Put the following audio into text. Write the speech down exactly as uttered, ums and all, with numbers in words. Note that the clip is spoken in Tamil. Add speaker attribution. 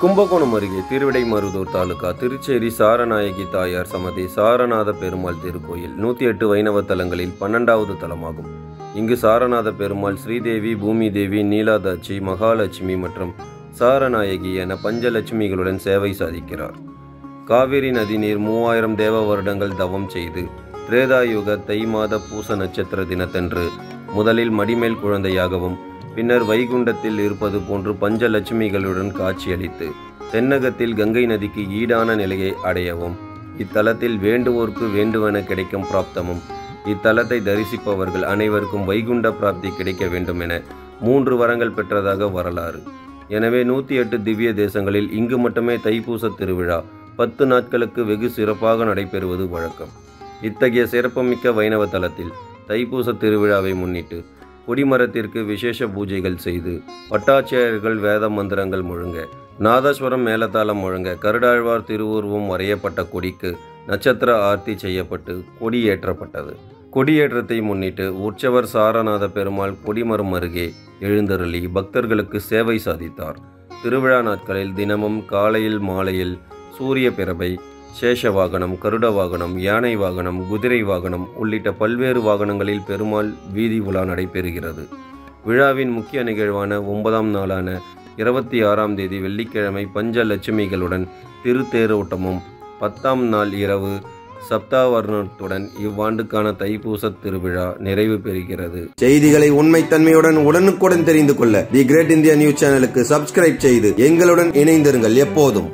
Speaker 1: கும்பகோணம் அருகே திருவிடைமருதூர் தாலுகா திருச்சேரி சாரநாயகி தாயார் சமதி சாரநாத பெருமாள் திருக்கோயில் நூற்றி எட்டு வைணவ தலங்களில் பன்னெண்டாவது தலமாகும். இங்கு சாரநாத பெருமாள் ஸ்ரீதேவி, பூமி தேவி, நீலாதாட்சி, மகாலட்சுமி மற்றும் சாரநாயகி என பஞ்சலட்சுமிகளுடன் சேவை சாதிக்கிறார். காவிரி நதிநீர் மூவாயிரம் தேவ வருடங்கள் தவம் செய்து திரேதாயுக தை மாத பூச நட்சத்திர தினத்தன்று முதலில் மடிமேல் குழந்தையாகவும் பின்னர் வைகுண்டத்தில் இருப்பது போன்று பஞ்சலட்சுமிகளுடன் காட்சியளித்து தென்னகத்தில் கங்கை நதிக்கு ஈடான நிலையை அடையவும், இத்தலத்தில் வேண்டுவோர்க்கு வேண்டுவென கிடைக்கும் பிராப்தமும், இத்தலத்தை தரிசிப்பவர்கள் அனைவருக்கும் வைகுண்ட பிராப்தி கிடைக்க வேண்டும் என மூன்று வரங்கள் பெற்றதாக வரலாறு. எனவே நூற்றி எட்டு திவ்ய தேசங்களில் இங்கு மட்டுமே தைப்பூச திருவிழா பத்து நாட்களுக்கு வெகு சிறப்பாக நடைபெறுவது வழக்கம். இத்தகைய சிறப்புமிக்க வைணவ தலத்தில் தைப்பூச திருவிழாவை முன்னிட்டு கொடிமரத்திற்கு விசேஷ பூஜைகள் செய்து பட்டாச்சாரியர்கள் வேத மந்திரங்கள் முழங்க, நாதஸ்வரம் மேலதாளம் முழங்க, கருடாழ்வார் திருவுருவம் வரையப்பட்ட கொடிக்கு நட்சத்திர ஆர்த்தி செய்யப்பட்டு கொடியேற்றப்பட்டது. கொடியேற்றத்தை முன்னிட்டு உற்சவர் சாரநாத பெருமாள் கொடிமரம் அருகே எழுந்தருளி பக்தர்களுக்கு சேவை சாதித்தார். திருவிழா நாட்களில் தினமும் காலையில் மாலையில் சூரிய பிரபை, சேஷ வாகனம், கருட வாகனம், யானை வாகனம், குதிரை வாகனம் உள்ளிட்ட பல்வேறு வாகனங்களில் பெருமாள் வீதி உலா நடைபெறுகிறது. விழாவின் முக்கிய நிகழ்வான ஒன்பதாம் நாளான இருபத்தி ஆறாம் தேதி வெள்ளிக்கிழமை பஞ்சலட்சுமிகளுடன் திருத்தேரோட்டமும், பத்தாம் நாள் இரவு சப்தாவர்ணத்துடன் இவ்வாண்டுக்கான தைப்பூச திருவிழா நிறைவு பெறுகிறது.
Speaker 2: செய்திகளை உண்மைத்தன்மையுடன் உடனுக்குடன் தெரிந்து கொள்ள தி கிரேட் இந்தியா நியூஸ் சேனலுக்கு சப்ஸ்கிரைப் செய்து எங்களுடன் இணைந்திருங்கள் எப்போதும்.